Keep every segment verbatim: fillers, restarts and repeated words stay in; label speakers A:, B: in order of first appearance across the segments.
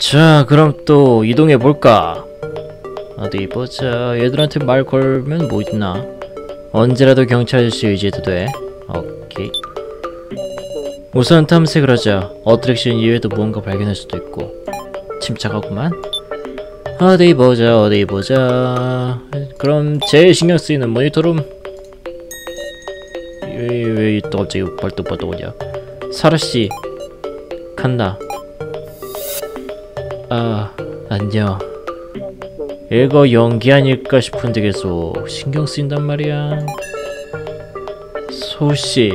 A: 자, 그럼 또 이동해 볼까? 어디 보자. 얘들한테 말 걸면 뭐 있나? 언제라도 경찰 아저씨 의지해도 돼. 오케이. 우선 탐색을 하자. 어트랙션 이외에도 무언가 발견할 수도 있고. 침착하구만. 어디 보자, 어디 보자. 그럼 제일 신경 쓰이는 모니터룸. 왜, 왜 또 갑자기 벌떡벌떡오냐? 사라씨, 칸나. 아, 안녕. 이거 연기 아닐까 싶은데 계속 신경 쓰인단 말이야. 소씨,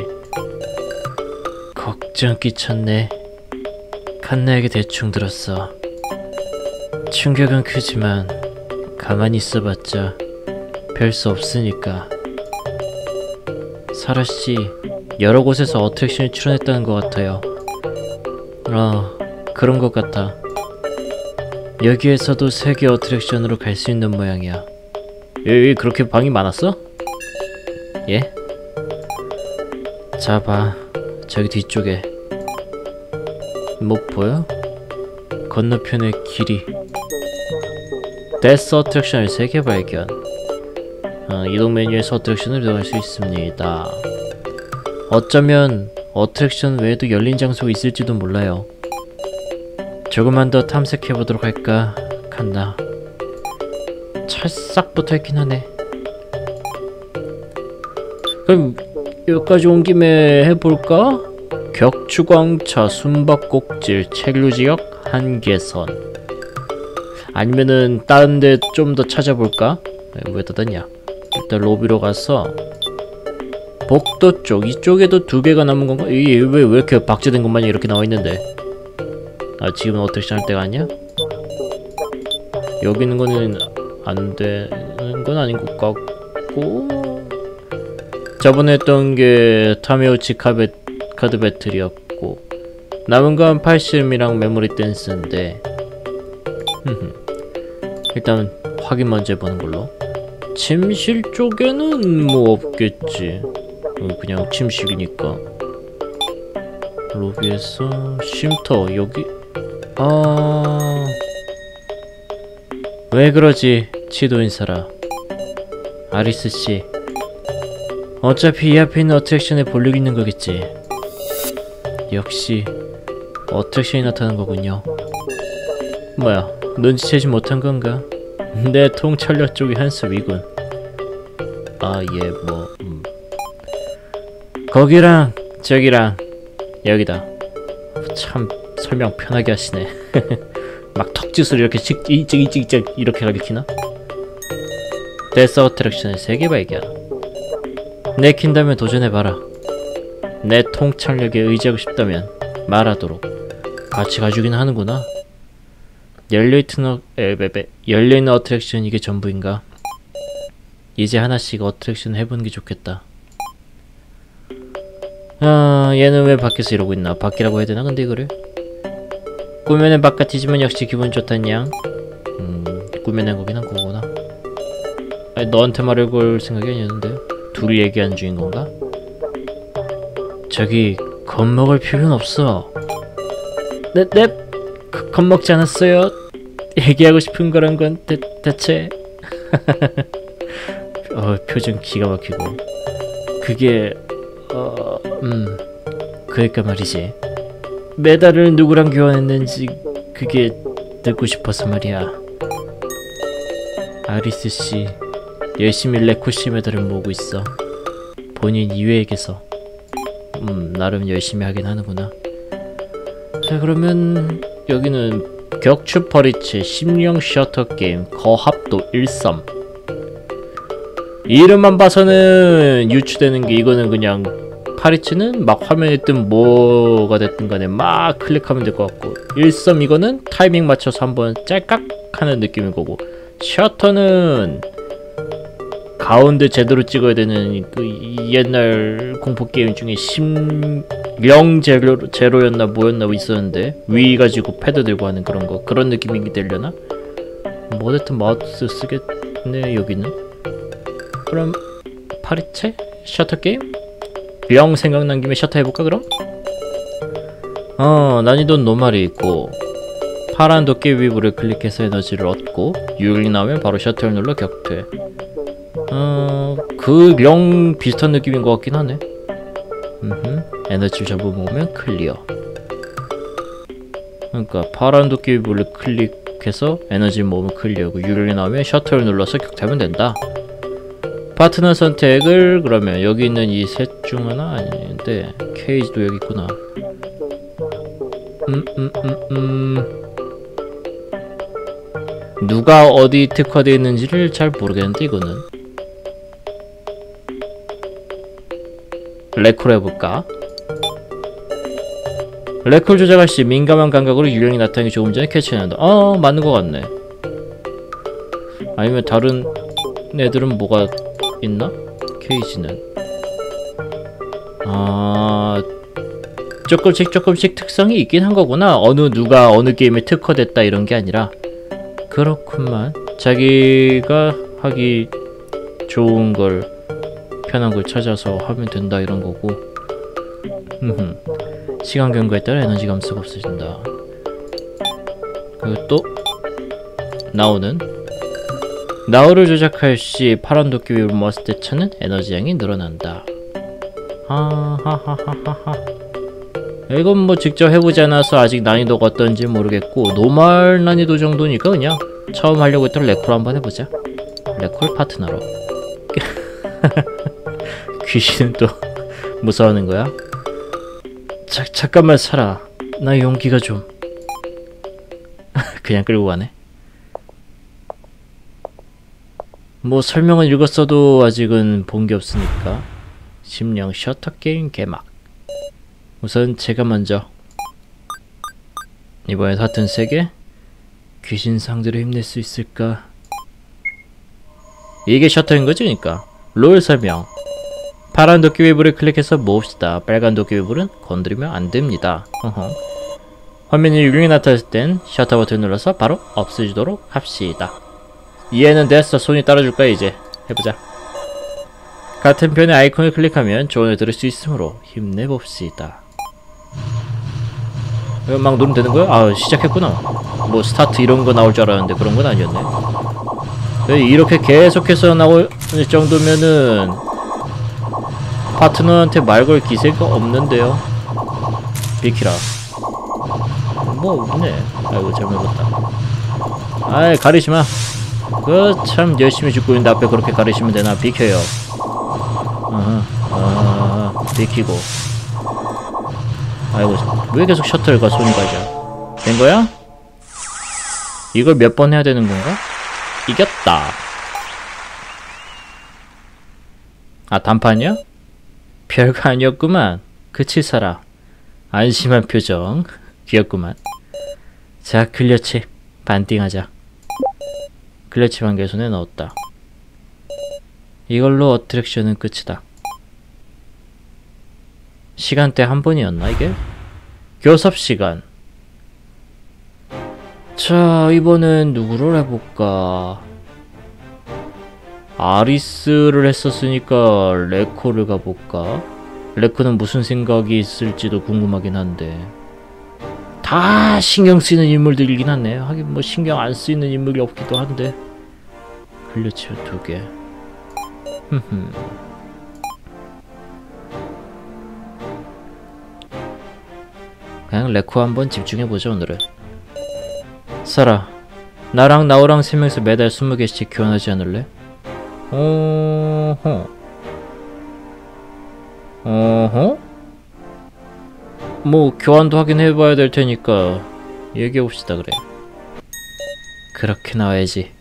A: 걱정 끼쳤네. 칸나에게 대충 들었어. 충격은 크지만 가만히 있어봤자 별 수 없으니까. 사라씨, 여러 곳에서 어트랙션에 출연했다는 것 같아요. 어, 그런 것 같아. 여기에서도 세계 어트랙션으로 갈 수 있는 모양이야. 여기 그렇게 방이 많았어? 예? 자, 봐. 저기 뒤쪽에 뭐 보여? 건너편의 길이. 데스 어트랙션을 세 개 발견. 어, 이동 메뉴에서 어트랙션을 이동할 수 있습니다. 어쩌면 어트랙션 외에도 열린 장소가 있을지도 몰라요. 조금만 더 탐색해보도록 할까, 칸나. 찰싹 붙어있긴 하네. 그럼 여기까지 온 김에 해볼까? 격추광차, 숨바꼭질, 책류지역, 한계선. 아니면은 다른 데 좀 더 찾아볼까? 왜 닫았냐? 일단 로비로 가서 복도 쪽, 이쪽에도 두 개가 남은 건가? 이게 왜, 왜 이렇게 박제된 것만 이렇게 나와있는데? 아, 지금은 어트랙션 할 때가 아니야? 여기 있는 거는 안 되는 건 아닌 것 같고. 저번에 했던 게 타메우치 카베, 카드 배틀이었고, 남은 건 팔십이랑 메모리 댄스인데 일단 확인 먼저 해보는 걸로. 침실 쪽에는 뭐 없겠지. 그냥 침실이니까. 로비에서 쉼터 여기. 아, 왜 그러지? 치도인사라. 아리스씨, 어차피 이 앞에 있는 어트랙션에 볼륨 있는 거겠지. 역시 어트랙션이 나타난 거군요. 뭐야, 눈치채지 못한 건가? 내 통찰력 쪽이 한숨이군. 아, 예, 뭐 음. 거기랑 저기랑 여기다. 참 설명 편하게 하시네. 막 턱짓으로 이렇게 찍찍찍찍 이렇게 가리키나? 데스 어트랙션의 세 개 발견. 내킨다면 도전해봐라. 내 통찰력에 의지하고 싶다면 말하도록. 같이 가주긴 하는구나. 열려있는, 에베베, 열려있는 어트랙션 이게 전부인가? 이제 하나씩 어트랙션 해보는 게 좋겠다. 아, 얘는 왜 밖에서 이러고 있나? 밖이라고 해야 되나 근데 이거를? 꾸며낸 바깥이지만 역시 기분 좋단 양. 음, 꾸며낸 거긴 한 거구나. 아니, 너한테 말할 걸 생각이 아니었는데? 둘이 얘기한 중인 건가? 저기, 겁먹을 필요는 없어. 네, 네, 그, 겁먹지 않았어요. 얘기하고 싶은 거란 건 대, 대체. 어, 표정 기가 막히고. 그게, 어, 음, 그러니까 말이지. 메달을 누구랑 교환했는지 그게 듣고 싶어서 말이야. 아리스씨, 열심히 레코시 메달을 모으고 있어. 본인 이외에게서. 음, 나름 열심히 하긴 하는구나. 자, 그러면 여기는 격추 퍼리치, 심령 셔터 게임, 거합도 일삼. 이름만 봐서는 유추되는 게, 이거는 그냥 파리치는 막 화면에 뜬 뭐가 됐든 간에 막 클릭하면 될 것 같고, 일삼 이거는 타이밍 맞춰서 한번 짤깍 하는 느낌인 거고, 셔터는 가운데 제대로 찍어야 되는 그 옛날 공포게임 중에 심령 제로, 제로였나 뭐였나 있었는데, 위 가지고 패드 들고 하는 그런 거, 그런 느낌이 되려나? 뭐 어쨌든 마우스 쓰겠네 여기는. 그럼 파리체? 셔터 게임? 영 생각난 김에 셔터 해볼까 그럼? 어, 난이도는 노말이 있고 파란 도깨비불을 클릭해서 에너지를 얻고 유령이 나오면 바로 셔터를 눌러 격퇴. 어... 그 영 비슷한 느낌인 것 같긴 하네. 음흠. 에너지 전부 모으면 클리어. 그러니까 파란 도깨비불을 클릭해서 에너지 모으면 클리어고 유령이 나오면 셔터를 눌러서 격퇴하면 된다. 파트너 선택을 그러면 여기 있는 이 셋 중 하나 아닌데 케이지도 여기 있구나. 음, 음, 음, 음. 누가 어디 특화되어 있는지를 잘 모르겠는데 이거는 레콜 해볼까? 레콜 조작할 시 민감한 감각으로 유령이 나타나기 조금 전에 캐치해낸다. 어, 맞는 것 같네. 아니면 다른 애들은 뭐가 있나? 케이지는 아... 조금씩 조금씩 특성이 있긴 한 거구나. 어느 누가 어느 게임에 특화됐다 이런 게 아니라. 그렇구만. 자기가 하기 좋은 걸 편한 걸 찾아서 하면 된다 이런 거고. 흠흠. 시간 경과에 따라 에너지 감소가 없어진다. 그리고 또 나오는 나우를 조작할 시 파란 도깨비를 모았을 때 차는 에너지 양이 늘어난다. 하하하하하하. 이건 뭐 직접 해보지 않아서 아직 난이도가 어떤지 모르겠고 노멀 난이도 정도니까 그냥 처음 하려고 했던 레콜 한번 해보자. 레콜 파트너로. 귀신은 또 무서워하는 거야? 자, 잠깐만 살아. 나 용기가 좀. 그냥 끌고 가네. 뭐 설명은 읽었어도 아직은 본 게 없으니까. 심령 셔터 게임 개막. 우선 제가 먼저. 이번엔 하튼 세 개. 귀신 상대로 힘낼 수 있을까? 이게 셔터인 거지, 그러니까. 롤 설명. 파란 도깨비불을 클릭해서 모읍시다. 빨간 도깨비불은 건드리면 안 됩니다. 어허. 화면에 유령이 나타났을 땐 셔터 버튼을 눌러서 바로 없애주도록 합시다. 이해는 됐어. 손이 따라줄까 이제. 해보자. 같은 편의 아이콘을 클릭하면 조언을 들을 수 있으므로 힘내봅시다. 이거 막 누르면 되는 거야? 아, 시작했구나. 뭐 스타트 이런 거 나올 줄 알았는데 그런 건 아니었네. 이렇게 계속해서 나올 정도면은 파트너한테 말 걸 기세가 없는데요. 비키라. 뭐 없네. 아이고 잘못했다. 아이 가리지마. 그 참 열심히 죽고 있는데 앞에 그렇게 가리시면 되나. 비켜요. 어허. 아 비키고. 아이고 왜 계속 셔틀과 손이 가죠? 된 거야? 이걸 몇 번 해야 되는 건가? 이겼다. 아 단판이야? 별거 아니었구만. 그치 살아. 안심한 표정. 귀엽구만. 자 클리어칩 반띵하자. 클리어칩 한 개 손에 넣었다. 이걸로 어트랙션은 끝이다. 시간대 한 번이었나 이게? 교섭시간. 자 이번엔 누구를 해볼까? 아리스를 했었으니까 레코를 가볼까? 레코는 무슨 생각이 있을지도 궁금하긴 한데 다 신경 쓰이는 인물들이긴 하네. 하긴 뭐 신경 안 쓰이는 인물이 없기도 한데. 클리어치어 두 개. 흠흠. 그냥 레코 한번 집중해보자 오늘은. 사라 나랑 나우랑 세 명이서 매달 스무 개씩 교환하지 않을래? 어허 어허? 뭐 교환도 하긴 해봐야 될 테니까 얘기해봅시다. 그래 그렇게 나와야지.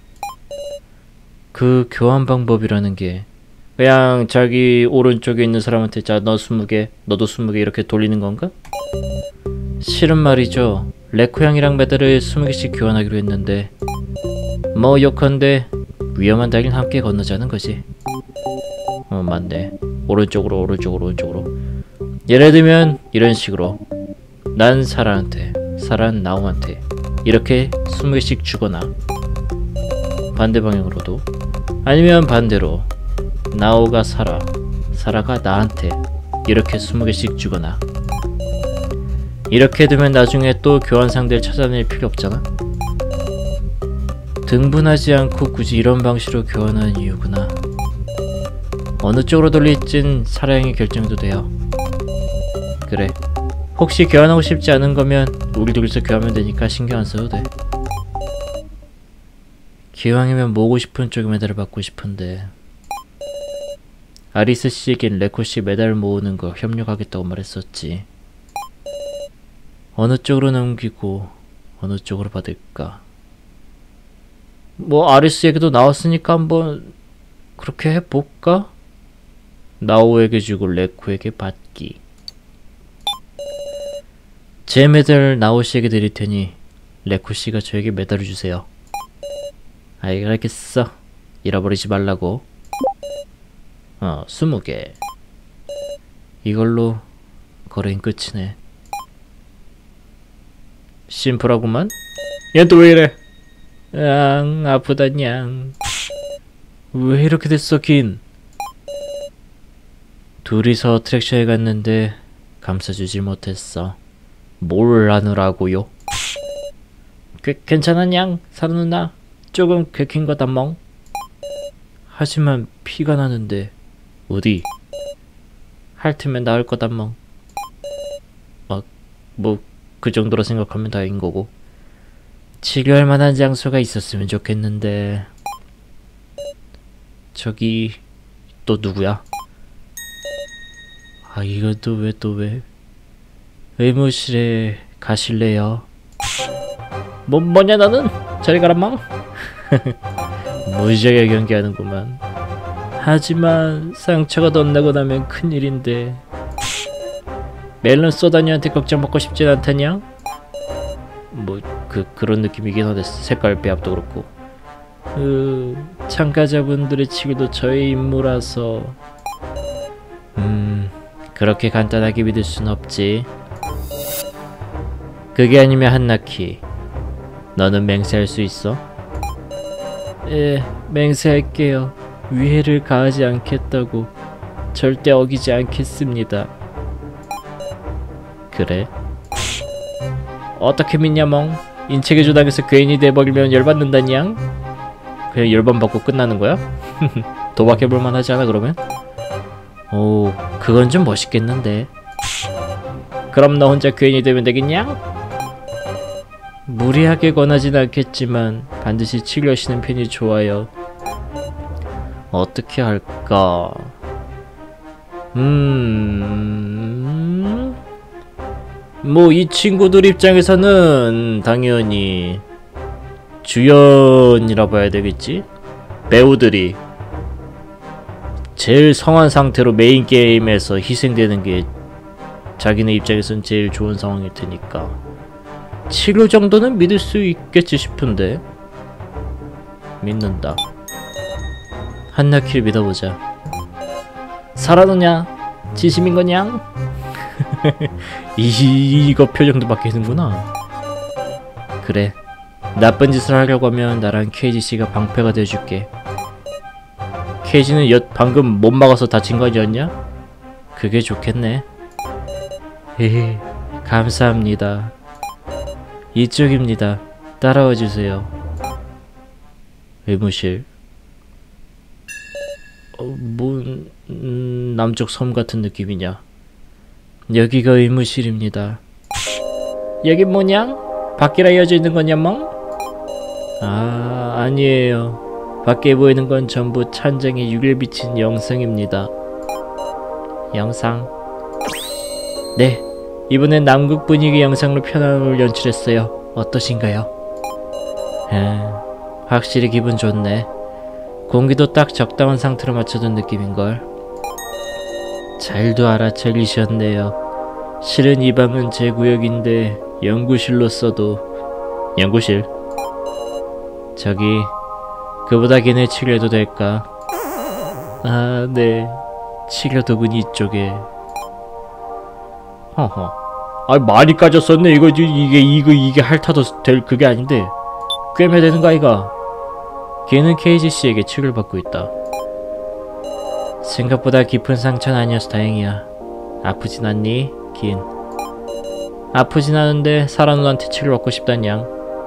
A: 그 교환 방법이라는 게 그냥 자기 오른쪽에 있는 사람한테 자 너 스무 개 너도 스무 개 이렇게 돌리는 건가? 실은 말이죠. 레코 형이랑 매달을 스무 개씩 교환하기로 했는데 뭐 요컨대 위험한 다리는 함께 건너자는 거지. 어 맞네. 오른쪽으로 오른쪽으로 오른쪽으로. 예를 들면 이런 식으로 난 사라한테 사라는 나우한테 이렇게 스무 개씩 주거나 반대 방향으로도 아니면 반대로 나우가 사라 사라가 나한테 이렇게 스무 개씩 주거나 이렇게 되면 나중에 또 교환 상대를 찾아낼 필요 없잖아. 등분하지 않고 굳이 이런 방식으로 교환하는 이유구나. 어느 쪽으로 돌릴진 사랑이 결정도 돼요. 그래. 혹시 교환하고 싶지 않은 거면 우리 둘이서 교환하면 되니까 신경 안 써도 돼. 기왕이면 모으고 싶은 쪽에 메달을 받고 싶은데 아리스 씨에겐 레코 씨 메달 모으는 거 협력하겠다고 말했었지. 어느 쪽으로 넘기고 어느 쪽으로 받을까? 뭐 아리스에게도 나왔으니까 한번 그렇게 해볼까? 나오에게 주고 레코에게 받기. 제 메달을 나오씨에게 드릴 테니 레코씨가 저에게 메달을 주세요. 알겠어. 잃어버리지 말라고. 어, 스무 개. 이걸로 거래는 끝이네. 심플하구만? 얘 또 왜 이래? 앙, 아프다 냥. 왜 이렇게 됐어, 긴? 둘이서 어트랙션에 갔는데 감싸주질 못했어. 뭘 하느라고요? 그, 괜찮아 냥, 사라 누나. 조금 긁힌 거다 멍. 하지만 피가 나는데 어디? 핥으면 나을 거다 멍. 막, 뭐 그 정도로 생각하면 다행인 거고. 치료할 만한 장소가 있었으면 좋겠는데. 저기 또 누구야? 아, 이것도 왜 또 왜? 의무실에 가실래요? 뭐 뭐냐 너는? 저리 가라 멍. 무지하게 경계하는구만. 하지만 상처가 덧나고 나면 큰일인데. 멜론 소다니한테 걱정받고 싶진 않다냐? 뭐 그 그런 느낌이긴 하네. 색깔 배합도 그렇고. 그 참가자분들의 치료도 저의 임무라서. 음 그렇게 간단하게 믿을 순 없지. 그게 아니면 한나키, 너는 맹세할 수 있어? 예, 맹세할게요. 위해를 가하지 않겠다고. 절대 어기지 않겠습니다. 그래? 어떻게 믿냐 멍? 인체계 조당에서 괜히 돼버리면 열받는다냥? 그냥 열번 받고 끝나는 거야? 도박해볼만 하지 않아 그러면? 오, 그건 좀 멋있겠는데. 그럼 너 혼자 괜히 되면 되겠냐? 무리하게 권하진 않겠지만 반드시 치료하시는 편이 좋아요. 어떻게 할까? 음... 뭐 이 친구들 입장에서는 당연히 주연이라 봐야 되겠지? 배우들이 제일 성한 상태로 메인 게임에서 희생되는 게 자기네 입장에서는 제일 좋은 상황일 테니까 치료 정도는 믿을 수 있겠지 싶은데. 믿는다. 한나키를 믿어보자. 살아노냐? 진심인 거냐? 이, 이거 표정도 바뀌는구나. 그래, 나쁜 짓을 하려고 하면 나랑 케이지씨가 방패가 돼줄게. 케이지는 여, 방금 못 막아서 다친 거 아니었냐? 그게 좋겠네. 헤헤, 감사합니다. 이쪽입니다. 따라와 주세요. 의무실. 어, 뭐 음, 남쪽 섬 같은 느낌이냐? 여기가 의무실입니다. 여긴 뭐냐? 밖이라 이어져 있는 거냐 멍? 아, 아니에요. 밖에 보이는 건 전부 찬장에 유리를 비친 영상입니다. 영상. 네, 이번엔 남극 분위기 영상으로 편안함을 연출했어요. 어떠신가요? 아, 확실히 기분 좋네. 공기도 딱 적당한 상태로 맞춰둔 느낌인걸. 잘도 알아차리셨네요. 실은 이 방은 제 구역인데 연구실로 써도. 연구실? 저기 그보다 걔네 치료해도 될까? 아, 네. 치료 도구는 이쪽에. 허허. 아, 많이 까졌었네. 이거 이게 이거 이게 핥아도 될 그게 아닌데 꿰매야 되는 거 아이가? 걔는 케이지씨에게 치료를 받고 있다. 생각보다 깊은 상처는 아니어서 다행이야. 아프진 않니? 긴. 아프진 않은데 사라 누나한테 치료받고 싶다냥.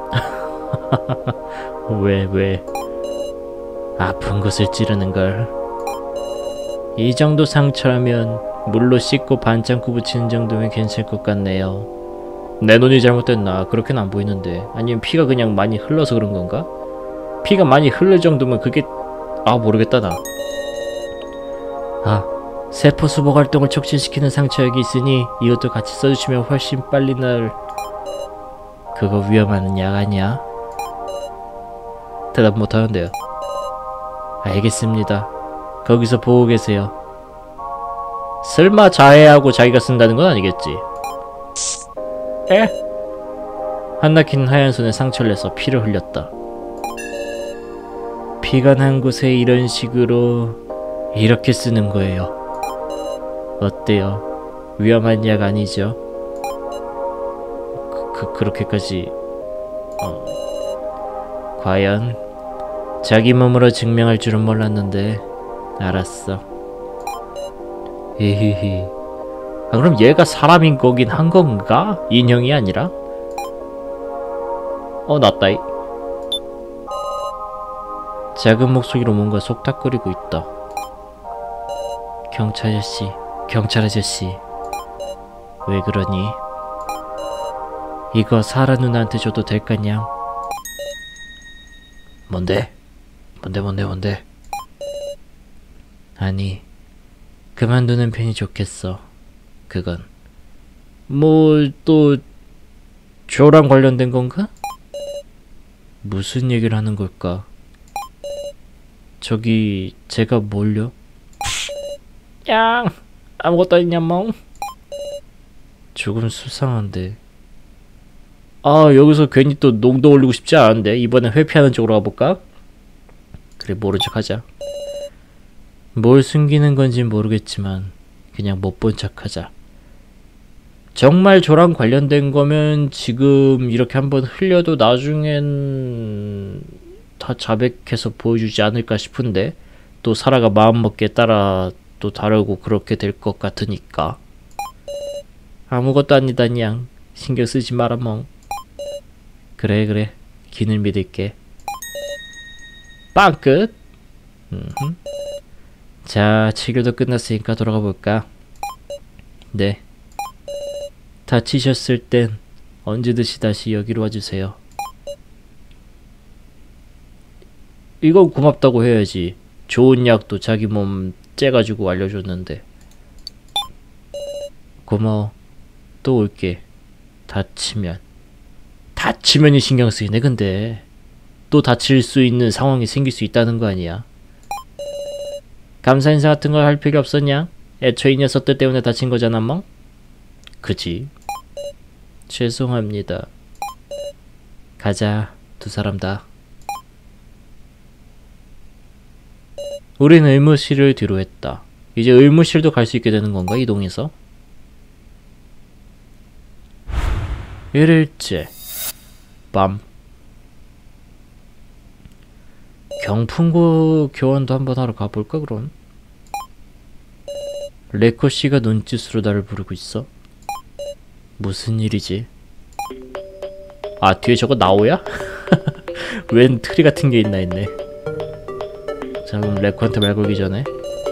A: 왜 왜? 아픈 곳을 찌르는걸. 이 정도 상처라면 물로 씻고 반창고 붙이는 정도면 괜찮을 것 같네요. 내 눈이 잘못됐나? 그렇게는 안 보이는데. 아니면 피가 그냥 많이 흘러서 그런 건가? 피가 많이 흐를 정도면 그게... 아 모르겠다 나. 아, 세포 수복 활동을 촉진시키는 상처 여기 있으니 이것도 같이 써주시면 훨씬 빨리 날... 그거 위험한 약 아니야? 대답 못하는데요. 알겠습니다. 거기서 보고 계세요. 설마 자해하고 자기가 쓴다는 건 아니겠지? 에? 한나키는 하얀 손에 상처를 내서 피를 흘렸다. 피가 난 곳에 이런 식으로 이렇게 쓰는 거예요. 어때요? 위험한 약 아니죠? 그, 그 그렇게까지... 어... 과연 자기 몸으로 증명할 줄은 몰랐는데. 알았어. 히히히. 아, 그럼 얘가 사람인 거긴 한 건가? 인형이 아니라? 어, 낫다이. 작은 목소리로 뭔가 속닥거리고 있다. 경찰 아저씨, 경찰 아저씨. 왜 그러니? 이거 사라 누나한테 줘도 될까냥? 뭔데? 뭔데 뭔데 뭔데? 아니, 그만두는 편이 좋겠어. 그건 뭐 또 조랑 관련된 건가? 무슨 얘기를 하는 걸까? 저기 제가 뭘요? 양 아무것도 아니냐 멍. 조금 수상한데. 아 여기서 괜히 또 농도 올리고 싶지 않은데. 이번엔 회피하는 쪽으로 가볼까? 그래 모른 척 하자. 뭘 숨기는 건진 모르겠지만 그냥 못 본 척 하자. 정말 저랑 관련된 거면 지금 이렇게 한번 흘려도 나중엔 다 자백해서 보여주지 않을까 싶은데, 또 사라가 마음먹기에 따라 또 다르고 그렇게 될 것 같으니까. 아무것도 아니다 냥. 신경 쓰지 마라 멍. 그래 그래 기늘 믿을게. 빵 끝. 음흠. 자, 치료도 끝났으니까 돌아가 볼까? 네. 다치셨을 땐 언제든지 다시 여기로 와주세요. 이건 고맙다고 해야지. 좋은 약도 자기 몸 째가지고 알려줬는데. 고마워. 또 올게. 다치면. 다치면이 신경 쓰이네 근데. 또 다칠 수 있는 상황이 생길 수 있다는 거 아니야. 감사 인사 같은 걸 할 필요 없었냐? 애초에 이 녀석들 때문에 다친 거잖아 멍? 그지? 죄송합니다. 가자, 두 사람 다. 우린 의무실을 뒤로 했다. 이제 의무실도 갈 수 있게 되는 건가, 이동해서? 일일째 밤. 경풍고 교환도 한번 하러 가볼까 그럼? 레코씨가 눈짓으로 나를 부르고 있어. 무슨 일이지? 아 뒤에 저거 나오야? 웬 트리 같은 게 있나 했네. 자 그럼 레코한테 말 걸기 전에.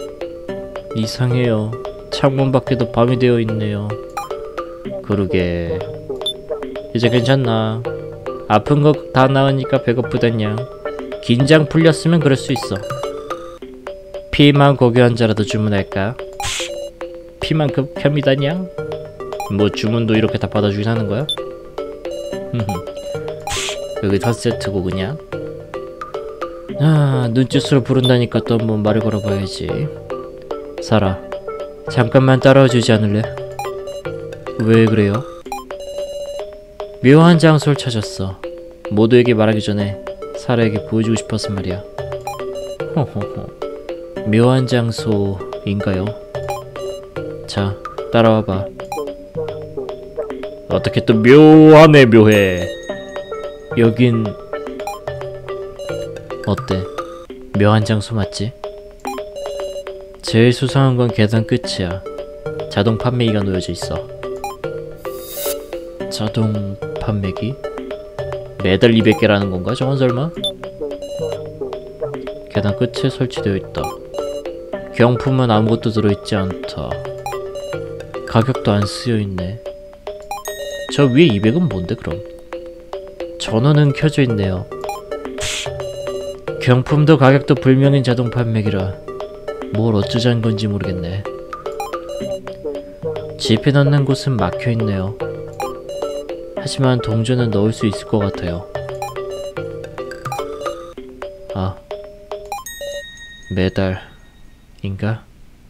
A: 이상해요. 창문 밖에도 밤이 되어 있네요. 그러게. 이제 괜찮나? 아픈 거 다 나으니까 배고프다냐. 긴장 풀렸으면 그럴 수 있어. 피만 고기 한 자라도 주문할까? 피만 급합니다냥? 뭐 주문도 이렇게 다 받아주긴 하는 거야? 여기 첫 세트고 그냥. 아 눈짓으로 부른다니까 또 한번 말을 걸어봐야지. 사라 잠깐만 따라와 주지 않을래? 왜 그래요? 묘한 장소를 찾았어. 모두에게 말하기 전에 사라에게 보여주고 싶어서 말이야. 호호호. 묘한 장소인가요? 자 따라와봐. 어떻게 또 묘하네 묘해. 여긴 어때? 묘한 장소 맞지? 제일 수상한 건 계단 끝이야. 자동 판매기가 놓여져 있어. 자동 판매기? 매달 이백 개라는 건가? 저건 설마? 계단 끝에 설치되어 있다. 경품은 아무것도 들어있지 않다. 가격도 안 쓰여있네. 저 위에 이백은 뭔데 그럼? 전원은 켜져 있네요. 경품도 가격도 불명인 자동 판매기라 뭘 어쩌자는 건지 모르겠네. 지폐 넣는 곳은 막혀있네요. 하지만 동전은 넣을 수 있을 것 같아요. 아, 매달인가?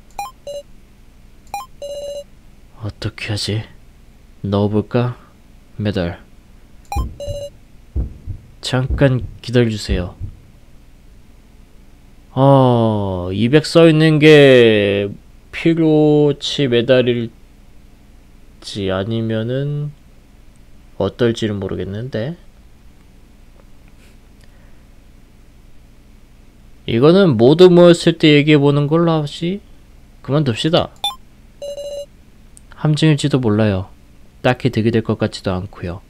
A: 어떻게 하지? 넣어볼까? 매달. 잠깐 기다려주세요. 어... 이백 써있는게 필요치 매달일지 아니면은 어떨지는 모르겠는데 이거는 모두 모였을 때 얘기해보는 걸로 하지? 그만둡시다. 함정일지도 몰라요. 딱히 득이 될 것 같지도 않고요.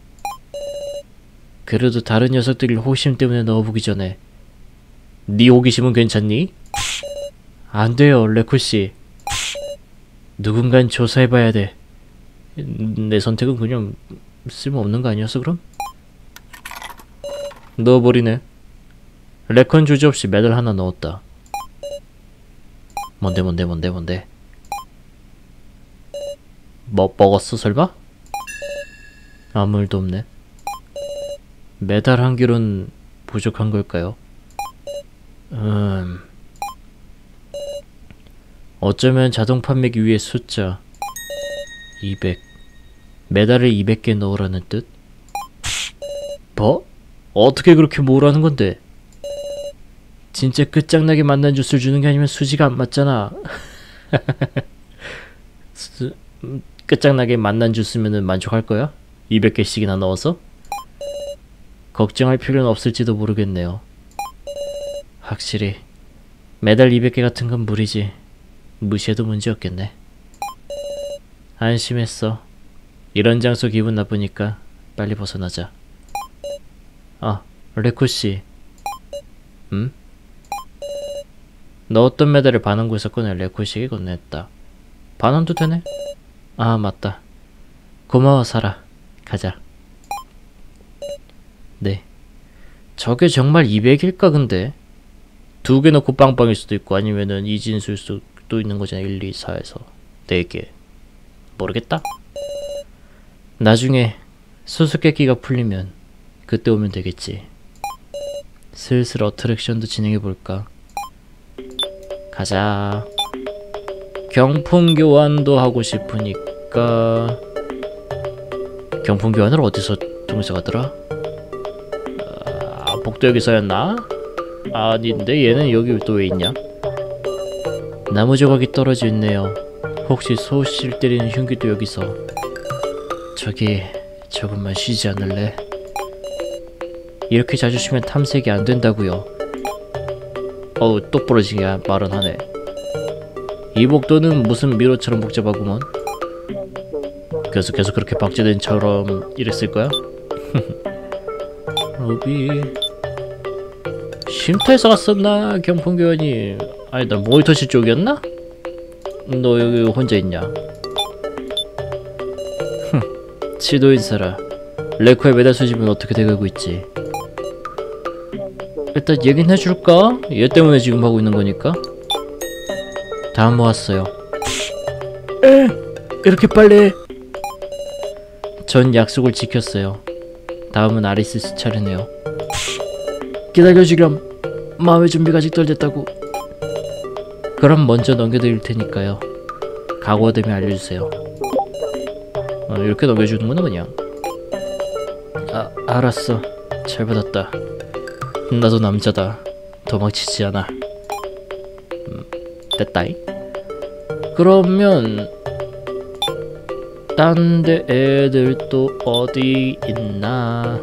A: 그래도 다른 녀석들이 호기심 때문에 넣어보기 전에 네 호기심은 괜찮니? 안 돼요, 레코씨. 누군간 조사해봐야 돼. 내 선택은 그냥 쓸모없는 거 아니었어 그럼? 넣어버리네. 레컨 주저없이 매달 하나 넣었다. 뭔데 뭔데 뭔데 뭔데 뭐 먹었어 설마? 아무 일도 없네. 매달 한 개로는 부족한 걸까요? 음... 어쩌면 자동 판매기 위에 숫자 이백 매달을 이백 개 넣으라는 뜻? 뭐? 어떻게 그렇게 뭐라는 건데? 진짜 끝장나게 만난 주스를 주는 게 아니면 수지가 안 맞잖아. 수, 음, 끝장나게 만난 주스면은 만족할 거야? 이백 개씩이나 넣어서? 걱정할 필요는 없을지도 모르겠네요. 확실히 매달 이백 개 같은 건 무리지. 무시해도 문제없겠네. 안심했어. 이런 장소 기분 나쁘니까 빨리 벗어나자. 아, 레코씨. 음? 넣었던 메달을 반환구에서 꺼내 레코씨에게 건넸다. 반환도 되네? 아, 맞다. 고마워, 사라. 가자. 네. 저게 정말 이백일까 근데? 두 개 넣고 빵빵일 수도 있고 아니면은 이진수일 수도 있는 거잖아. 일, 이, 사에서 네 개. 모르겠다. 나중에 수수께끼가 풀리면 그때 오면 되겠지. 슬슬 어트랙션도 진행해볼까? 가자. 경품 교환도 하고 싶으니까 경품 교환을 어디서 통해서 가더라? 아, 복도역에서였나? 아닌데 얘는 여기 또 왜 있냐? 나무 조각이 떨어져 있네요. 혹시 소실 때리는 흉기도 여기서. 저기 조금만 쉬지 않을래? 이렇게 자주 쉬면 탐색이 안 된다고요. 어우, 똑부러지게 말은 하네. 이 복도는 무슨 미로처럼 복잡하구먼. 그래서 계속 그렇게 박제된처럼 이랬을 거야? 로비 쉼터에서 갔었나? 경품교환이 아니 나 모니터실 쪽이었나? 너 여기 혼자 있냐? 흠, 지도인 사라. 레코에 매달 수집은 어떻게 돼가고 있지? 일단 얘긴 해줄까? 얘 때문에 지금 하고 있는 거니까. 다 모았어요. 에! 이렇게 빨리? 전 약속을 지켰어요. 다음은 아리스 씨 차례네요. 기다려주렴. 마음의 준비가 아직 덜 됐다고. 그럼 먼저 넘겨드릴 테니까요. 각오가 되면 알려주세요. 어, 이렇게 넘겨주는구나 그냥. 아, 알았어. 잘 받았다. 나도 남자다. 도망치지 않아. 음, 됐다이. 그러면 딴 데 애들 또 어디 있나?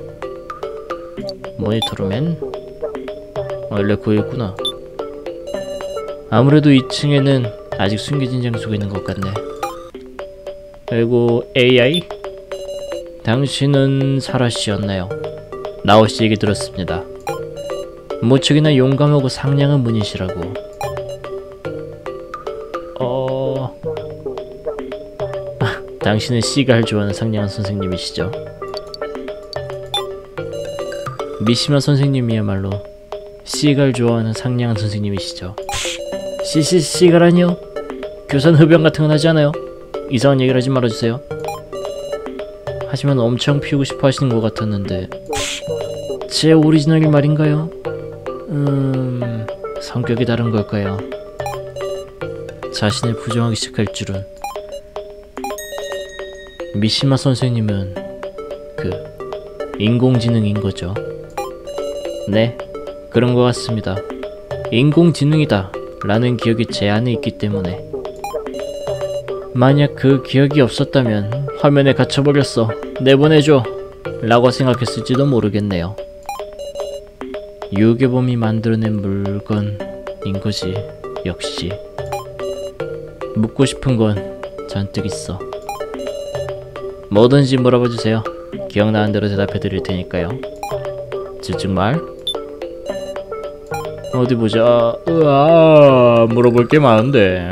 A: 모니터룸엔? 어, 레코에 있구나. 아무래도 이 층에는 아직 숨겨진 장소가 있는 것 같네. 그리고 에이아이? 당신은 사라씨였나요? 나오씨 얘기 들었습니다. 무척이나 용감하고 상냥한 분이시라고. 어... 아, 당신은 씨가 좋아하는 상냥한 선생님이시죠? 미시마 선생님이야말로 씨가 좋아하는 상냥한 선생님이시죠? 씨씨 씨가라니요? 교사는 흡연 같은 건 하지 않아요? 이상한 얘기를 하지 말아주세요. 하지만 엄청 피우고 싶어 하시는 것 같았는데 제 오리지널 말인가요? 음... 성격이 다른 걸까요? 자신을 부정하기 시작할 줄은. 미시마 선생님은 그 인공지능인 거죠. 네, 그런 것 같습니다. 인공지능이다 라는 기억이 제 안에 있기 때문에. 만약 그 기억이 없었다면 화면에 갇혀버렸어, 내보내줘 라고 생각했을지도 모르겠네요. 유괴범이 만들어낸 물건인 거지. 역시 묻고 싶은 건 잔뜩 있어. 뭐든지 물어봐주세요. 기억나는 대로 대답해드릴 테니까요. 집중말. 어디 보자. 으아, 물어볼 게 많은데.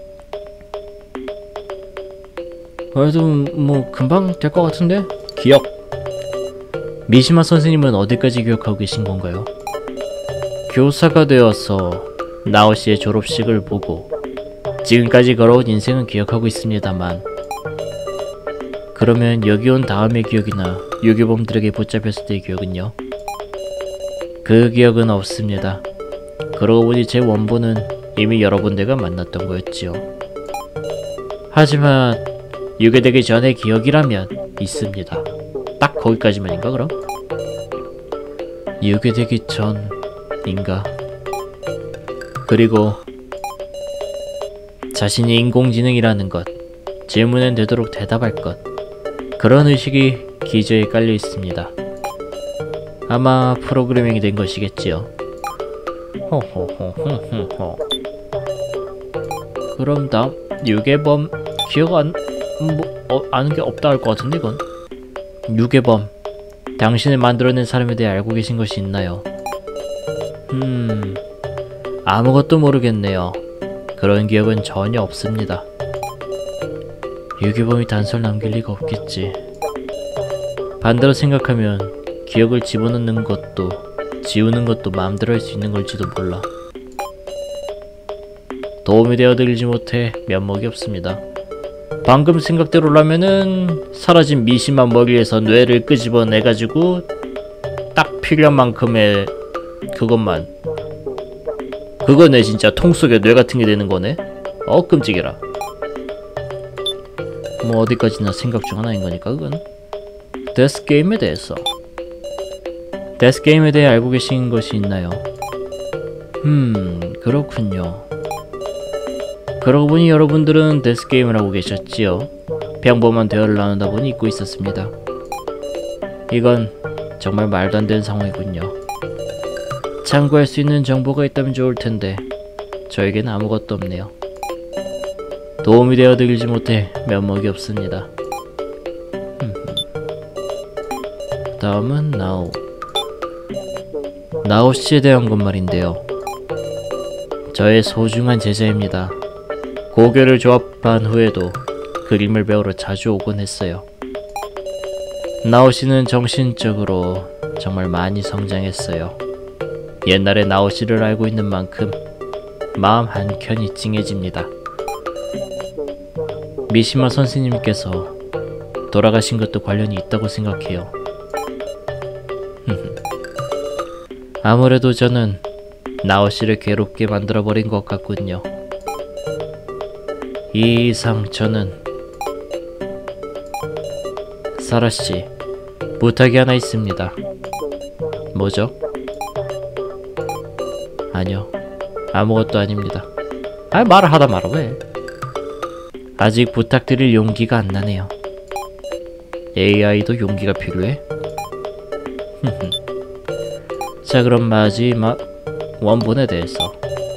A: 그래도 뭐 금방 될 것 같은데? 기억. 미시마 선생님은 어디까지 기억하고 계신 건가요? 교사가 되어서 나오씨의 졸업식을 보고 지금까지 걸어온 인생은 기억하고 있습니다만, 그러면 여기 온 다음의 기억이나 유괴범들에게 붙잡혔을 때의 기억은요? 그 기억은 없습니다. 그러고 보니 제 원본은 이미 여러 군데가 만났던 거였지요. 하지만 유괴되기 전의 기억이라면 있습니다. 딱 거기까지만인가 그럼? 유괴되기 전인가? 그리고 자신이 인공지능이라는 것, 질문엔 되도록 대답할 것, 그런 의식이 기저에 깔려 있습니다. 아마 프로그래밍이 된 것이겠지요. 호호호호호호. 그럼 다음 유괴범 기억 안 뭐 어, 아는 게 없다 할 것 같은데 이건. 유괴범, 당신을 만들어낸 사람에 대해 알고 계신 것이 있나요? 음, 아무것도 모르겠네요. 그런 기억은 전혀 없습니다. 유괴범이 단서를 남길 리가 없겠지. 반대로 생각하면 기억을 집어넣는 것도 지우는 것도 마음대로 할 수 있는 걸지도 몰라. 도움이 되어드리지 못해 면목이 없습니다. 방금 생각대로라면은 사라진 미시마 머리에서 뇌를 끄집어내가지고 딱 필요한 만큼의 그것만, 그거네. 진짜 통 속에 뇌 같은 게 되는 거네. 어, 끔찍해라. 뭐 어디까지나 생각 중 하나인 거니까 그건. 데스게임에 대해서. 데스게임에 대해 알고 계신 것이 있나요? 음, 그렇군요. 그러고 보니 여러분들은 데스게임을 하고 계셨지요. 평범한 대화를 나누다 보니 잊고 있었습니다. 이건 정말 말도 안 되는 상황이군요. 참고할 수 있는 정보가 있다면 좋을 텐데 저에겐 아무것도 없네요. 도움이 되어드리지 못해 면목이 없습니다. 다음은 나오. 나오씨에 대한 것 말인데요. 저의 소중한 제자입니다. 고개를 조합한 후에도 그림을 배우러 자주 오곤 했어요. 나오씨는 정신적으로 정말 많이 성장했어요. 옛날에 나오씨를 알고 있는 만큼 마음 한켠이 찡해집니다. 미시마 선생님께서 돌아가신 것도 관련이 있다고 생각해요. 아무래도 저는 나오씨를 괴롭게 만들어버린 것 같군요. 이 이상 저는 사라씨, 부탁이 하나 있습니다. 뭐죠? 아니요, 아무것도 아닙니다. 아, 말을 하다 말아. 왜? 아직 부탁드릴 용기가 안 나네요. 에이아이도 용기가 필요해? 자, 그럼 마지막 원본에 대해서.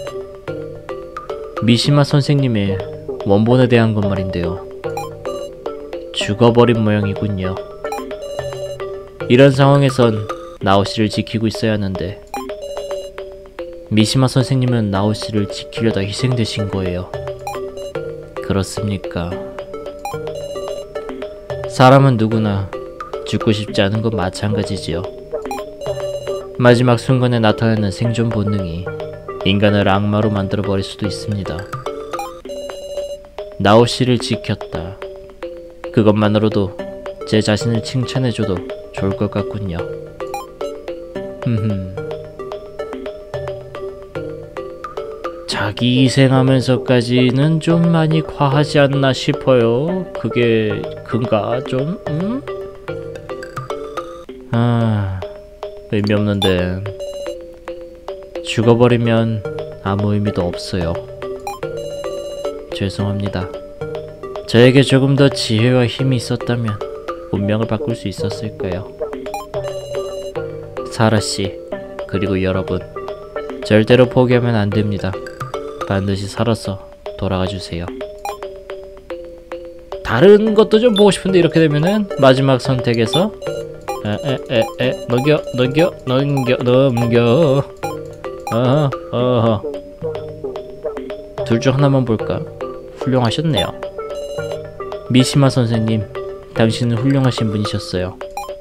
A: 미시마 선생님의 원본에 대한 것 말인데요. 죽어버린 모양이군요. 이런 상황에선 나오씨를 지키고 있어야 하는데 미시마 선생님은 나오씨를 지키려다 희생되신 거예요. 그렇습니까? 사람은 누구나 죽고 싶지 않은 건 마찬가지지요. 마지막 순간에 나타나는 생존 본능이 인간을 악마로 만들어버릴 수도 있습니다. 나오씨를 지켰다. 그것만으로도 제 자신을 칭찬해줘도 좋을 것 같군요. 흠흠. 자기 희생하면서까지는 좀 많이 과하지 않나 싶어요. 그게 근가 좀? 음? 아... 의미 없는데 죽어버리면 아무 의미도 없어요. 죄송합니다. 저에게 조금 더 지혜와 힘이 있었다면 운명을 바꿀 수 있었을까요? 사라씨, 그리고 여러분, 절대로 포기하면 안 됩니다. 반드시 살아서 돌아가주세요. 다른 것도 좀 보고 싶은데 이렇게 되면은 마지막 선택에서 에에에에 넘겨 넘겨 넘겨 넘겨 어허 어허 둘 중 하나만 볼까? 훌륭하셨네요. 미시마 선생님, 당신은 훌륭하신 분이셨어요.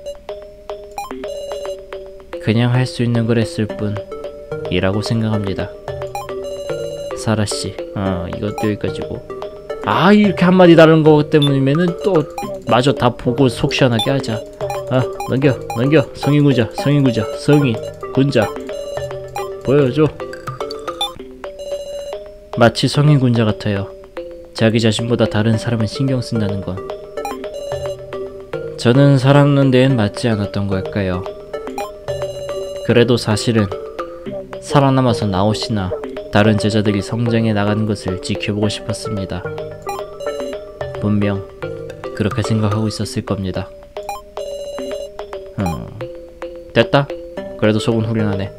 A: 그냥 할 수 있는 걸 했을 뿐이라고 생각합니다. 사라씨, 어 이것도 여기까지고. 아, 이렇게 한마디 다른 거 때문이면은 또 마저 다 보고 속 시원하게 하자. 아, 넘겨 넘겨 성인군자 성인군자 성인군자 보여줘. 마치 성인군자 같아요. 자기 자신보다 다른 사람을 신경 쓴다는 건. 저는 살아남는 데엔 맞지 않았던 걸까요? 그래도 사실은 살아남아서 나오시나 다른 제자들이 성장해 나가는 것을 지켜보고 싶었습니다. 분명 그렇게 생각하고 있었을 겁니다. 음, 됐다. 그래도 속은 후련하네.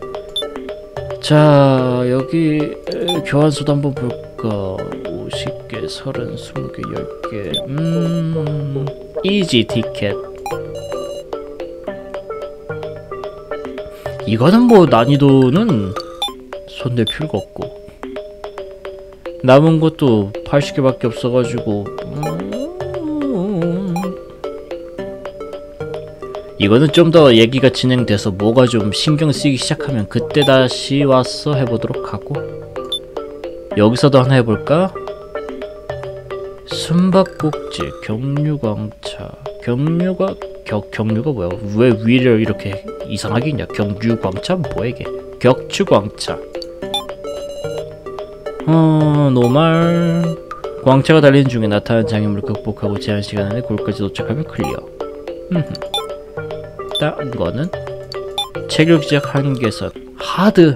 A: 자, 여기 에, 교환수도 한번 볼까. 오십 개, 서른, 스무 개, 열 개. 음... 이지 티켓. 이거는 뭐 난이도는 손댈 필요가 없고 남은 것도 팔십 개밖에 없어가지고 음... 이거는 좀 더 얘기가 진행돼서 뭐가 좀 신경 쓰이기 시작하면 그때 다시 와서 해보도록 하고, 여기서도 하나 해볼까? 숨바꼭질, 경류광차, 경류가 겨, 경류가 뭐야? 왜 위를 이렇게 이상하게 있냐? 경류광차? 뭐야 이게? 격추광차. 어... 노말. 광차가 달리는 중에 나타난 장애물을 극복하고 제한 시간 안에 골까지 도착하면 클리어. 다른 거는 체력 지적 한계선. 하드.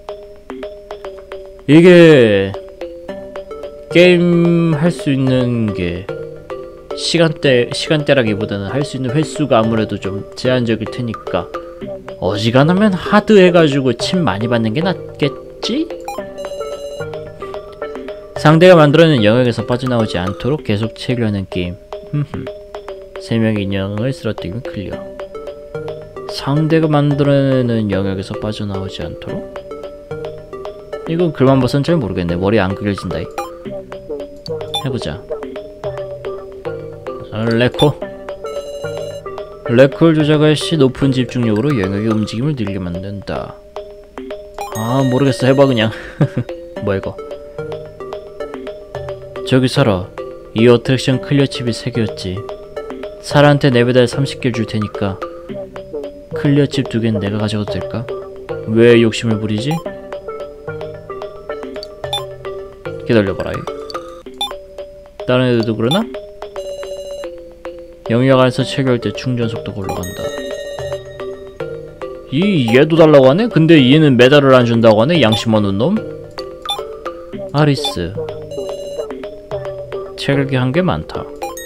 A: 이게 게임 할 수 있는 게 시간대 시간대라기보다는 할 수 있는 횟수가 아무래도 좀 제한적일 테니까 어지간하면 하드 해가지고 침 많이 받는 게 낫겠지? 상대가 만들어낸 영역에서 빠져나오지 않도록 계속 체류하는 게임. 세 명의 인형을 쓰러뜨리면 클리어. 상대가 만들어내는 영역에서 빠져나오지 않도록? 이건 글만 봐선 잘 모르겠네. 머리 안 그려진다. 해보자. 레코. 레코를 조작할 시 높은 집중력으로 영역의 움직임을 늘게 만든다. 아, 모르겠어. 해봐 그냥. 뭐야 이거. 저기 사라. 이 어트랙션 클리어 칩이 세 개였지. 사라한테 내 배달 삼십 개를 줄 테니까 클리어 칩 두 개는 내가 가져가도 될까? 왜 욕심을 부리지? 기다려봐라. 다른 애들도 그러나? 영역 안에서 체결할 때 충전 속도가 올라간다. 이 얘도 달라고 하네? 근데 얘는 메달을 안 준다고 하네? 양심 없는 놈? 아리스. 체결기 한 개 많다.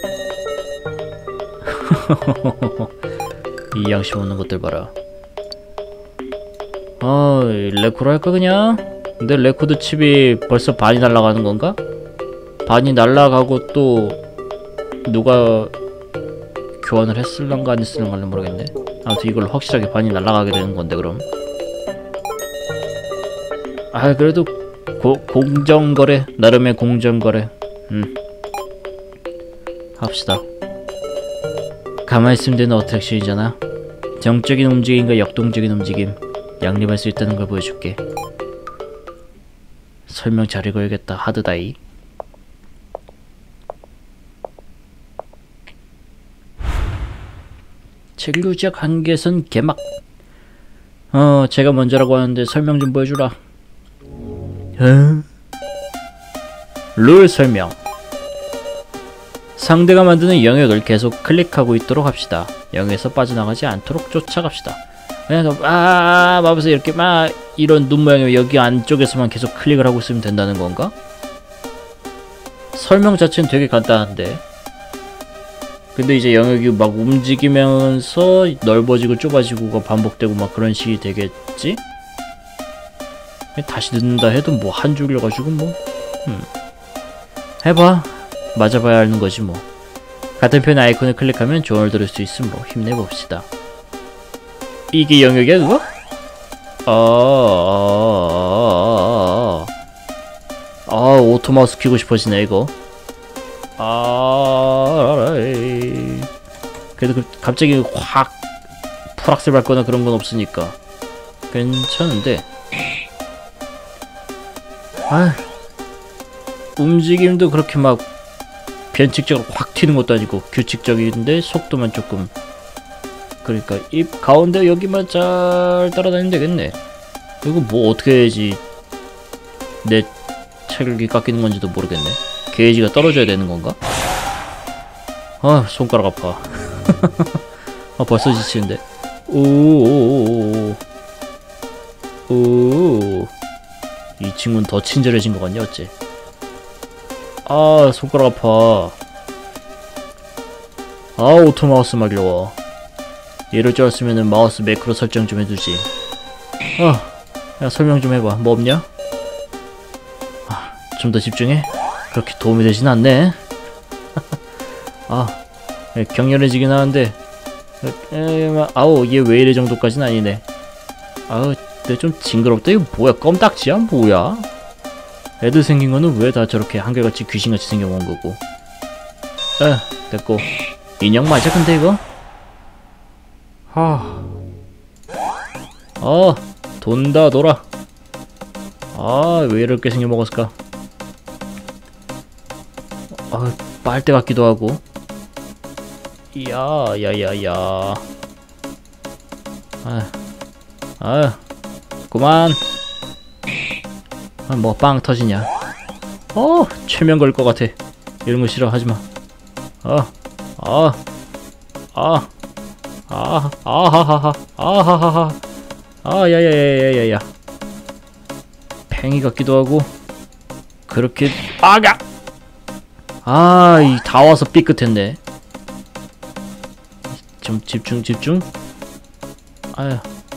A: 이 양심 없는 것들 봐라. 아, 레코로 할까 그냥? 근데 레코드 칩이 벌써 반이 날아가는 건가? 반이 날아가고 또 누가 교환을 했을런가 안 했을런가는 모르겠네. 아무튼 이걸로 확실하게 반이 날아가게 되는 건데 그럼. 아 그래도 고, 공정거래 나름의 공정거래. 음 합시다. 가만히 있으면 되는 어트랙션이잖아. 정적인 움직임과 역동적인 움직임 양립할 수 있다는 걸 보여줄게. 설명 잘 읽어야겠다. 하드다이. 진루지역 한계선 개막. 어 제가 먼저라고 하는데 설명 좀 보여주라. 어? 룰 설명. 상대가 만드는 영역을 계속 클릭하고 있도록 합시다. 영역에서 빠져나가지 않도록 쫓아갑시다. 그냥 아 마법사 이렇게 막 이런 눈 모양이 여기 안쪽에서만 계속 클릭을 하고 있으면 된다는 건가? 설명 자체는 되게 간단한데 근데 이제 영역이 막 움직이면서 넓어지고 좁아지고가 반복되고 막 그런 식이 되겠지? 다시 늦는다 해도 뭐 한 줄이어가지고 뭐 음. 해봐. 맞아봐야 하는 거지 뭐. 같은 편의 아이콘을 클릭하면 조언을 들을 수 있으므로 힘내봅시다. 이게 영역이야 그거? 아, 아, 아 오토마우스 키고 싶어지네 이거. 아, 그래도 그, 갑자기 확 풀악셀 밟거나 그런 건 없으니까 괜찮은데. 아, 움직임도 그렇게 막 변칙적으로 확 튀는 것도 아니고 규칙적인데 속도만 조금. 그러니까 입 가운데 여기만 잘 따라다니면 되겠네. 이거 뭐 어떻게 해야지 내 체력이 깎이는 건지도 모르겠네. 게이지가 떨어져야 되는 건가? 아 손가락 아파. 아 벌써 지치는데. 오오오오오. 오. 이 친구는 더 친절해진 것 같냐 어째? 아 손가락 아파. 아 오토마우스 말려워. 이럴 줄 알았으면은 마우스 매크로 설정 좀 해두지. 아, 야 설명 좀 해봐. 뭐 없냐? 아, 좀 더 집중해. 그렇게 도움이 되진 않네. 아, 격렬해지긴 하는데. 에, 아우 얘 왜 이래 정도까진 아니네. 아우, 근데 좀 징그럽다. 이거 뭐야? 껌딱지야? 뭐야? 애들 생긴 거는 왜 다 저렇게 한결같이 귀신같이 생겨온 거고. 에, 됐고. 인형 맞아 근데 이거? 하. 아, 돈다 돌아. 아, 왜 이렇게 생겨먹었을까? 아, 빨대 같기도 하고. 이야, 야, 야, 야. 아, 아, 그만. 아, 뭐 빵 터지냐? 어, 최면 걸 것 같아. 이런 거 싫어, 하지 마. 아, 아, 아, 아, 아하하하, 아하하하, 아, 야야야야야야. 팽이 같기도 하고. 그렇게 아가. 아, 이 다 와서 삐끗했네. 좀 집중 집중. 아유.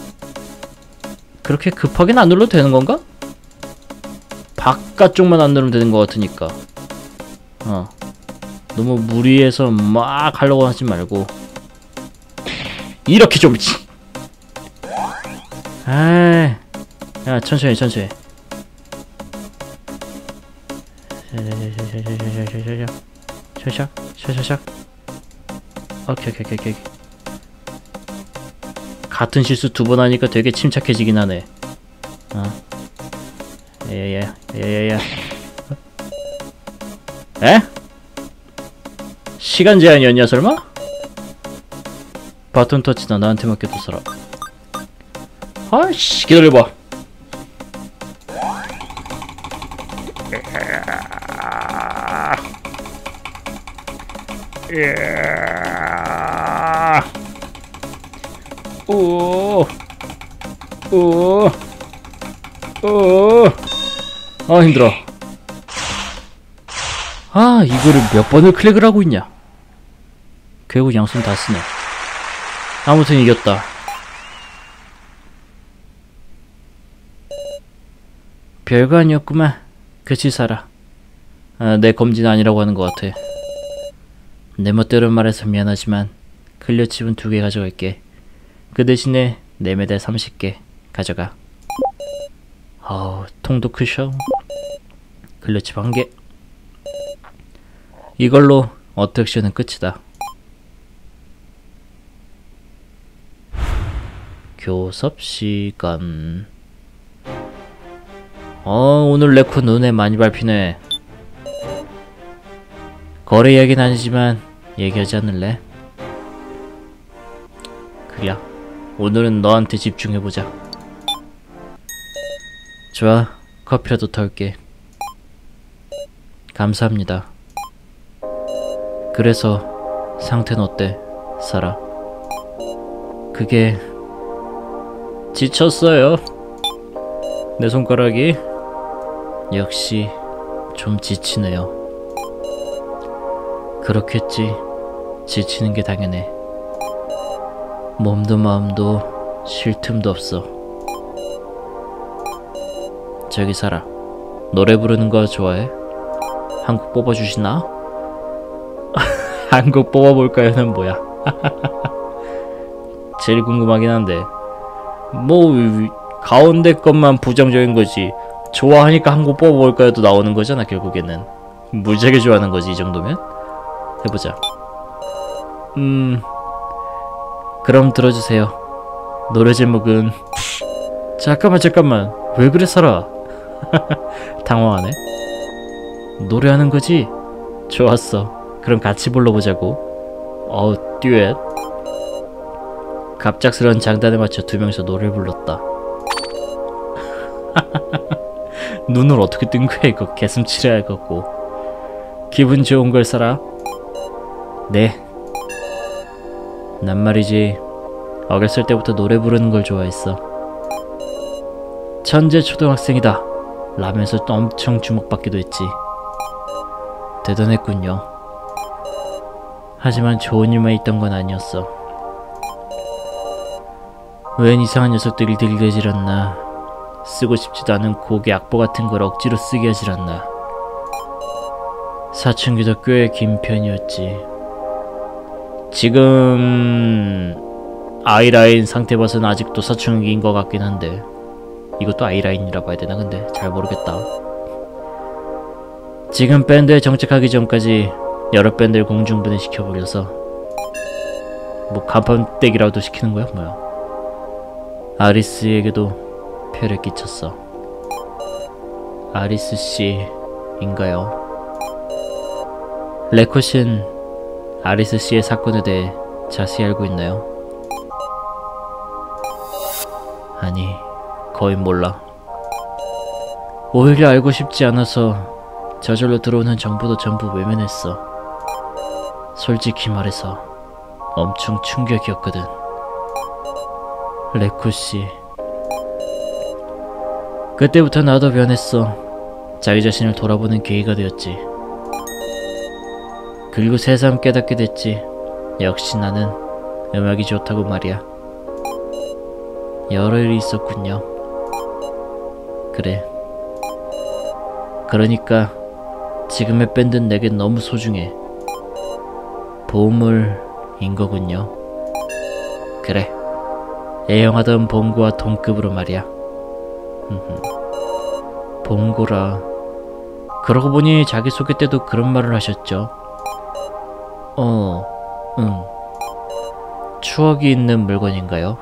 A: 그렇게 급하게는 안 눌러도 되는 건가? 바깥쪽만 안 누르면 되는 것 같으니까. 어. 너무 무리해서 막 하려고 하지 말고. 이렇게 좀. 아, 야 천천히 천천히. 샤샥 샤샥. 오케이 오케이 오케이 오케이. 같은 실수 두 번 하니까 되게 침착해지긴 하네. 어. 예예 예예예. 에? 시간 제한이었냐 설마? 바톤 터치나 나한테 맡겨뒀어라. 아이씨 기다려봐. 오, 오, 오, 아 힘들어. 아 이거를 몇 번을 클릭을 하고 있냐? 결국 양손 다 쓰네. 아무튼 이겼다. 별거 아니었구만. 그치 살아. 아, 내 검지는 아니라고 하는 것 같아. 내 멋대로 말해서 미안하지만 클리어 칩은 두 개 가져갈게. 그 대신에 내 메달 삼십 개 가져가. 어우, 통도 크셔. 클러치 한 개. 이걸로 어트랙션은 끝이다. 교섭 시간. 어, 오늘 레코 눈에 많이 밟히네. 거래 이야기는 아니지만 얘기하지 않을래? 그래, 오늘은 너한테 집중해보자. 좋아, 커피라도 타올게. 감사합니다. 그래서 상태는 어때, 사라? 그게 지쳤어요. 내 손가락이 역시 좀 지치네요. 그렇겠지. 지치는 게 당연해. 몸도 마음도 쉴 틈도 없어. 저기 사라, 노래 부르는 거 좋아해? 한 곡 뽑아주시나? 한 곡 뽑아볼까요는 뭐야? 제일 궁금하긴 한데, 뭐 가운데 것만 부정적인 거지. 좋아하니까 한 곡 뽑아볼까요도 나오는 거잖아. 결국에는 무지하게 좋아하는 거지. 이 정도면 해보자. 음 그럼 들어주세요. 노래 제목은 잠깐만 잠깐만 왜 그래 사라. 당황하네. 노래하는 거지? 좋았어. 그럼 같이 불러보자고. 어우, 듀엣. 갑작스러운 장단에 맞춰 두 명이서 노래를 불렀다. 눈을 어떻게 뜬 거야 이거. 개슴치레 해갖고. 기분 좋은 걸 사라. 네. 난 말이지, 어렸을 때부터 노래 부르는 걸 좋아했어. 천재 초등학생이다 라면서 엄청 주목받기도 했지. 대단했군요. 하지만 좋은 일만 있던 건 아니었어. 웬 이상한 녀석들이 들개질 않나. 쓰고 싶지도 않은 곡의 악보 같은 걸 억지로 쓰게 하질 않나. 사춘기도 꽤 긴 편이었지. 지금 아이라인 상태 봐서는 아직도 사춘기인 것 같긴 한데, 이것도 아이라인이라 봐야 되나? 근데 잘 모르겠다. 지금 밴드에 정착하기 전까지 여러 밴드를 공중분해 시켜버려서 뭐 간판대기라도 시키는 거야 뭐야. 아리스에게도 폐를 끼쳤어. 아리스 씨인가요? 레코신 아리스 씨의 사건에 대해 자세히 알고 있나요? 아니, 거의 몰라. 오히려 알고 싶지 않아서 저절로 들어오는 정보도 전부 외면했어. 솔직히 말해서 엄청 충격이었거든. 레코씨. 그때부터 나도 변했어. 자기 자신을 돌아보는 계기가 되었지. 그리고 새삼 깨닫게 됐지. 역시 나는 음악이 좋다고 말이야. 여러 일이 있었군요. 그래. 그러니까 지금의 밴드는 내겐 너무 소중해. 보물인 거군요. 그래. 애용하던 봉고와 동급으로 말이야. 봉고라. 그러고 보니 자기소개 때도 그런 말을 하셨죠. 어, 응. 추억이 있는 물건인가요?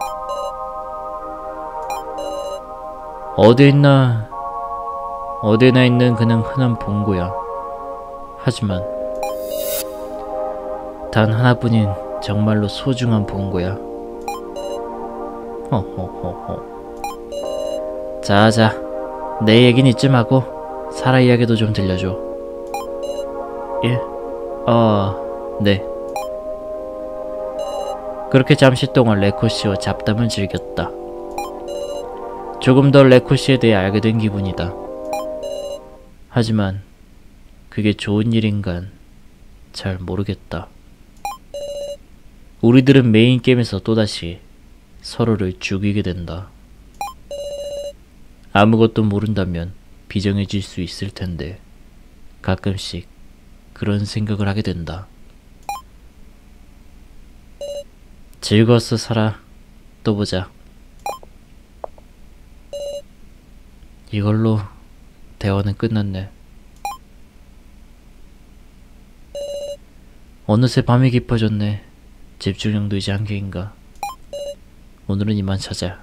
A: 어디 있나, 어디나 있는 그냥 흔한 봉고야. 하지만 단 하나뿐인 정말로 소중한 봉고야. 허허허허. 자자, 내 얘긴 이쯤 하고 사라 이야기도 좀 들려줘. 예? 아, 네. 그렇게 잠시 동안 레코씨와 잡담을 즐겼다. 조금 더 레코씨에 대해 알게 된 기분이다. 하지만 그게 좋은 일인간 잘 모르겠다. 우리들은 메인 게임에서 또다시 서로를 죽이게 된다. 아무것도 모른다면 비정해질 수 있을 텐데 가끔씩 그런 생각을 하게 된다. 즐거웠어, 사라. 또 보자. 이걸로 대화는 끝났네. 어느새 밤이 깊어졌네. 집중력도 이제 한계인가. 오늘은 이만 자자.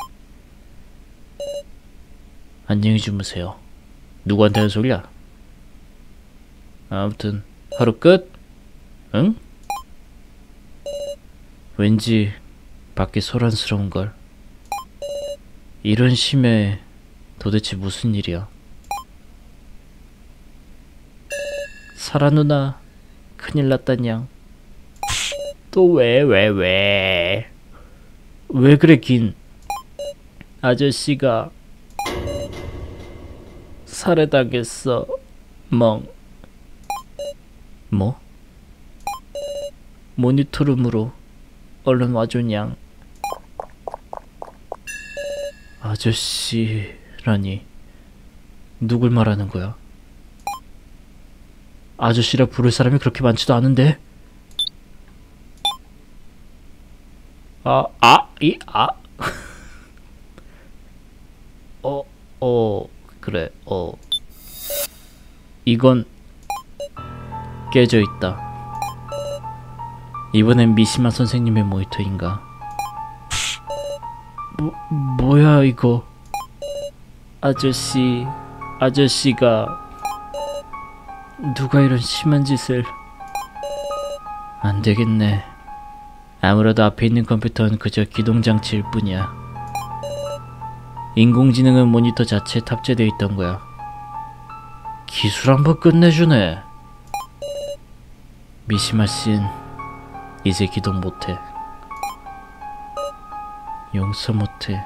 A: 안녕히 주무세요. 누구한테 하는 소리야? 아무튼 하루 끝? 응? 왠지 밖이 소란스러운걸. 이런 심해 도대체 무슨 일이야? 사라 누나 큰일 났다냥. 또 왜 왜 왜? 왜 그래 긴? 아저씨가 살해당했어. 멍. 뭐? 모니터룸으로 얼른 와줘냥. 아저씨라니 누굴 말하는 거야? 아저씨라 부를 사람이 그렇게 많지도 않은데. 아, 아, 이, 아. 어, 어, 그래, 어. 이건 깨져 있다. 이번엔 미시마 선생님의 모니터인가? 뭐, 뭐야 이거? 아저씨, 아저씨가 누가 이런 심한 짓을? 안 되겠네. 아무래도 앞에 있는 컴퓨터는 그저 기동장치일 뿐이야. 인공지능은 모니터 자체에 탑재되어 있던 거야. 기술 한번 끝내주네. 미시마 씨는 이제 기동 못해. 용서 못해.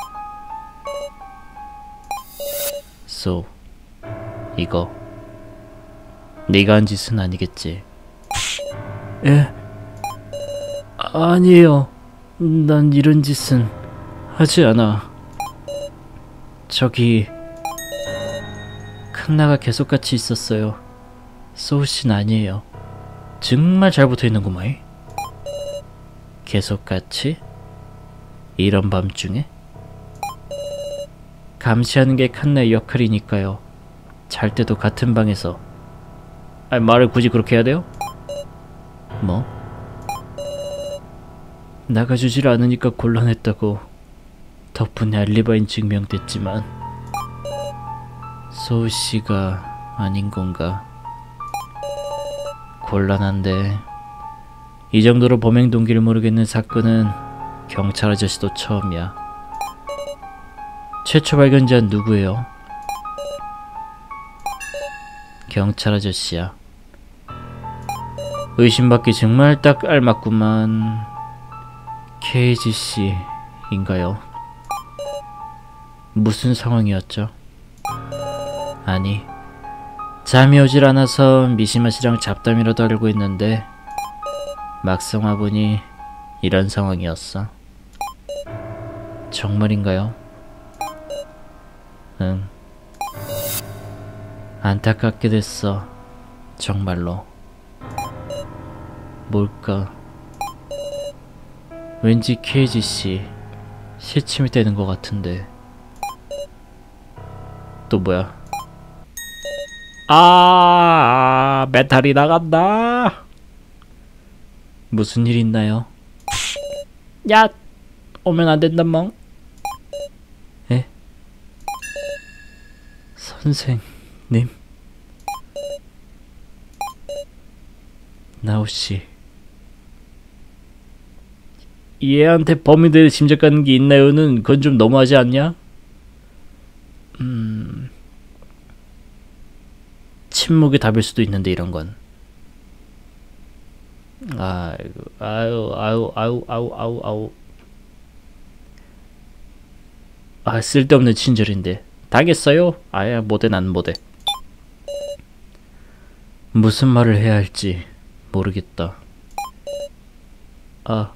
A: So, 이거 네가 한 짓은 아니겠지? 에? 아니에요. 난 이런 짓은 하지 않아. 저기 칸나가 계속 같이 있었어요. 소우씨는 아니에요. 정말 잘 붙어있는구만. 계속 같이? 이런 밤중에? 감시하는 게 칸나의 역할이니까요. 잘 때도 같은 방에서. 아니, 말을 굳이 그렇게 해야 돼요? 뭐? 나가주질 않으니까 곤란했다고. 덕분에 알리바인 증명됐지만 소우씨가 아닌 건가? 곤란한데 이 정도로 범행 동기를 모르겠는 사건은 경찰 아저씨도 처음이야. 최초 발견자는 누구예요? 경찰 아저씨야. 의심받기 정말 딱 알맞구만. 케이지 씨인가요? 무슨 상황이었죠? 아니, 잠이 오질 않아서 미시마 씨랑 잡담이라도 하려고 했는데 막상 와보니 이런 상황이었어. 정말인가요? 응. 안타깝게 됐어. 정말로. 뭘까? 왠지 케이지 씨 시침이 되는 것 같은데. 또 뭐야? 아, 메탈이 나간다. 무슨 일 있나요? 야, 오면 안 된다 멍. 에? 선생님? 나오씨. 얘한테 범인들 짐작 가는 게 있나요는 그건 좀 너무하지 않냐? 음... 침묵이 답일 수도 있는데 이런 건. 아이고, 아유, 아유, 아유, 아유, 아유, 아유. 아, 쓸데없는 친절인데. 당했어요? 아야, 못해, 난 못해. 무슨 말을 해야 할지 모르겠다. 아,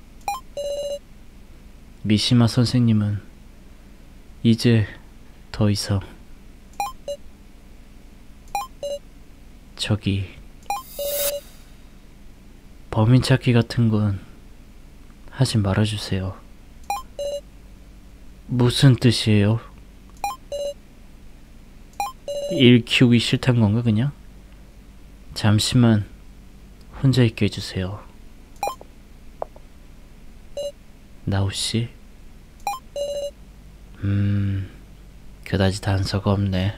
A: 미시마 선생님은 이제 더 이상 저기 범인 찾기 같은 건 하지 말아주세요. 무슨 뜻이에요? 일 키우기 싫단 건가 그냥? 잠시만 혼자 있게 해주세요. 나우씨? 음... 그다지 단서가 없네.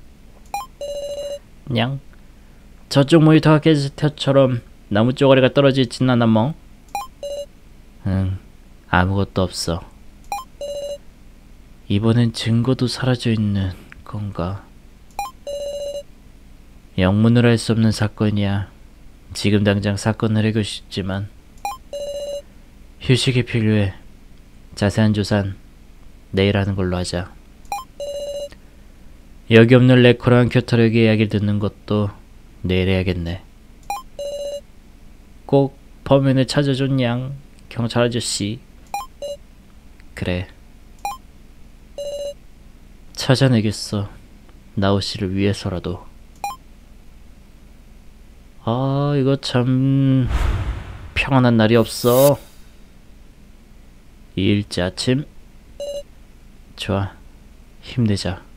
A: 냥? 저쪽 모니터가 깨질 때처럼 나무 쪼가리가 떨어지진 않아 멍? 응, 아무것도 없어. 이번엔 증거도 사라져 있는 건가? 영문으로 할 수 없는 사건이야. 지금 당장 사건을 해결 싶지만 휴식이 필요해. 자세한 조사는 내일 하는 걸로 하자. 여기 없는 레코랑 큐터력의 이야기를 듣는 것도 내일 해야겠네. 꼭 범인을 찾아줬냥, 경찰 아저씨. 그래. 찾아내겠어. 나우씨를 위해서라도. 아, 이거 참 평안한 날이 없어. 이일째 아침. 좋아, 힘내자.